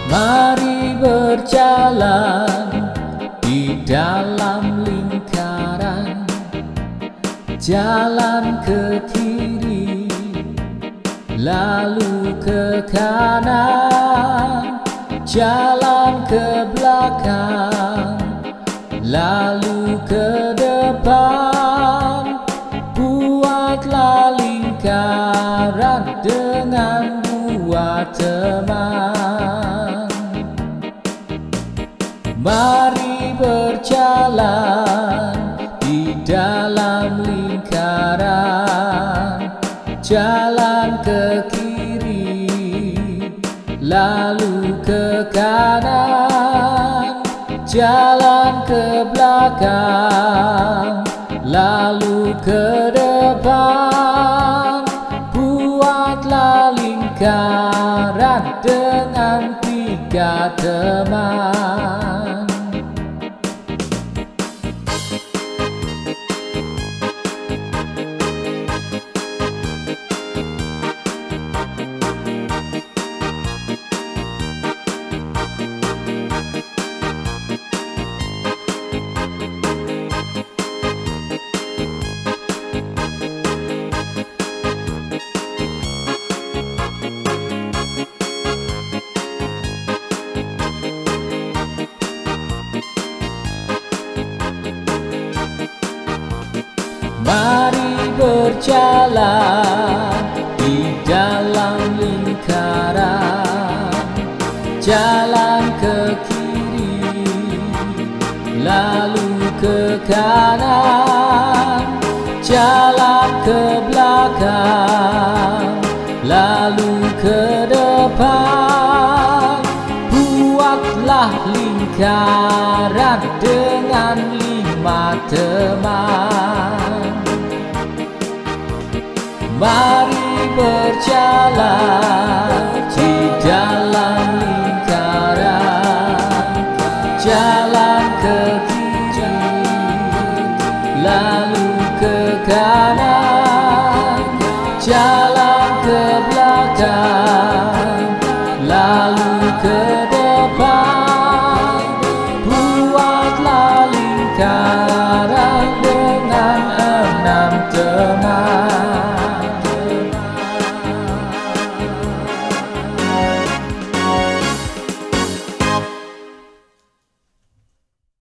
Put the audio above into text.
Mari berjalan di dalam lingkaran, jalan ke kiri, lalu ke kanan, jalan ke belakang, lalu ke depan. Buatlah lingkaran dengan buat teman. Mari berjalan di dalam lingkaran, jalan ke kiri, lalu ke kanan, jalan ke belakang, lalu ke depan. Buatlah lingkaran dengan 3 teman. Mari berjalan di dalam lingkaran, jalan ke kiri, lalu ke kanan, jalan ke belakang, lalu ke depan. Buatlah lingkaran dengan 5 teman. Mari berjalan di dalam lingkaran, jalan ke kiri, lalu ke kanan, jalan ke belakang, lalu ke depan. Buatlah lingkaran dengan 6 teman.